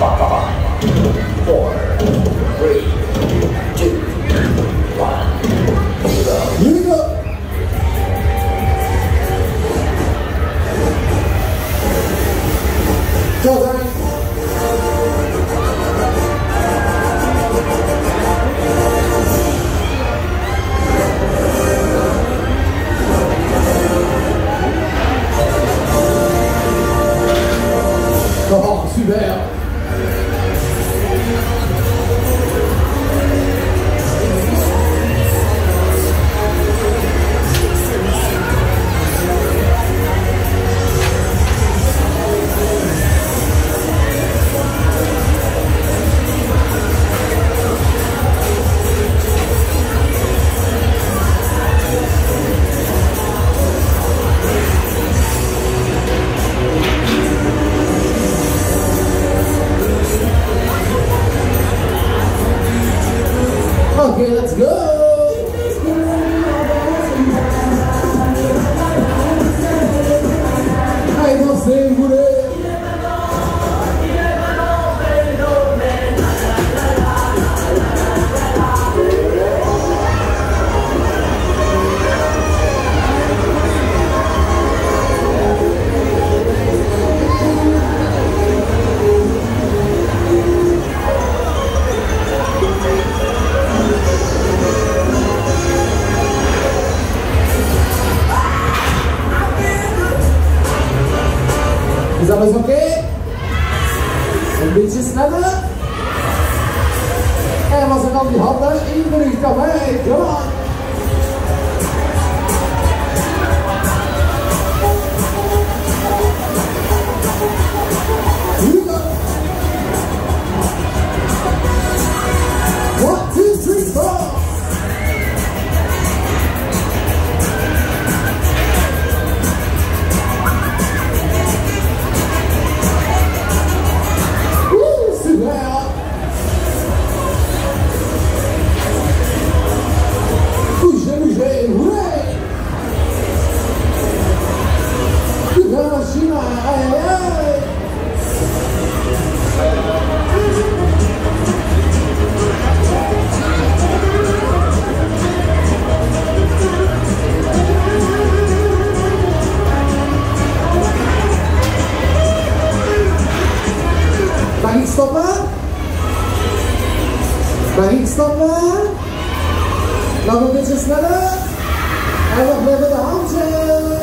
4, 3, 2, 1, go. Here we go. Go, Oh, super. Okay, let's go. Aí você, mulher. Is alles okay? Een beetje sneller. En was er dan die handen in de rug aan mij. Come on. Here we go. 1, 2, 3, 4. Mag ik stoppen? Mag ik stoppen? Nog een beetje sneller. En we blijven de handjes.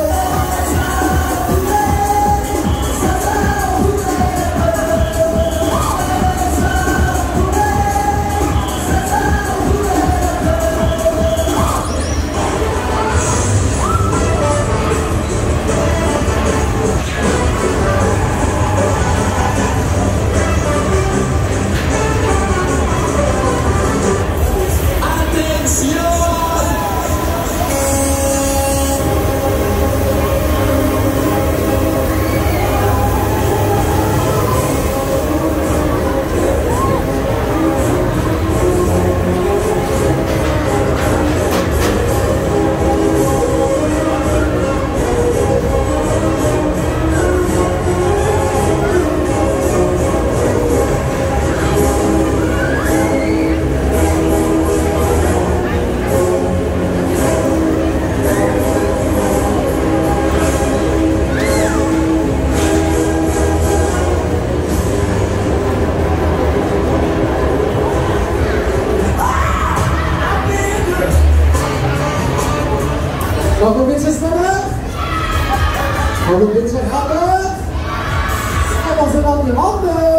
Nog een beetje sneller. Nog een beetje harder. En dan zijn dan die handen.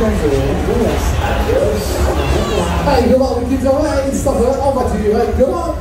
Hey, come on, we keep going. Stop it. Oh, back to you. Hey, come on.